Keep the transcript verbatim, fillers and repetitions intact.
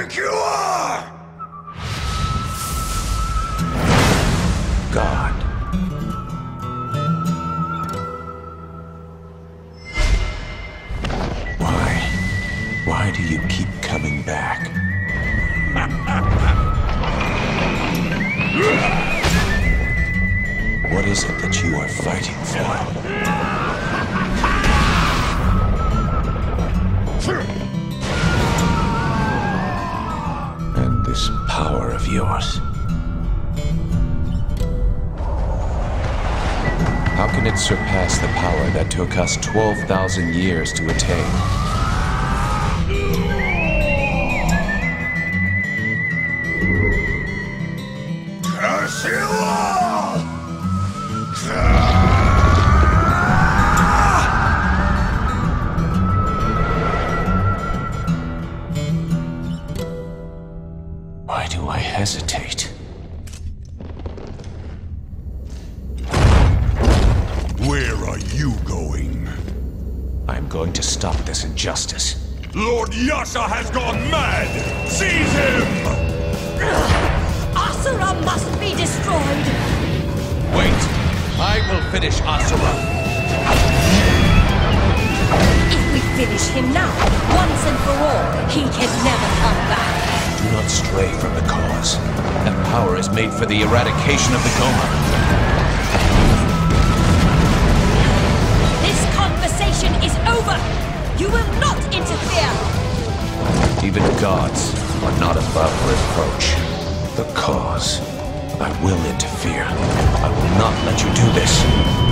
think you are? God. Why? Why do you keep coming back? What is it that you are fighting for? And this power of yours. How can it surpass the power that took us twelve thousand years to attain? Curse you all! Why do I hesitate? Where are you going? I'm going to stop this injustice. Lord Yasha has gone mad! Seize him! Asura must be destroyed! Wait! I will finish Asura! If we finish him now, once and for all, he can never come back. Do not stray from the cause. That power is made for the eradication of the Goma. This conversation is over! You will not interfere! Even gods are not above reproach. The cause. I will interfere. I will not let you do this.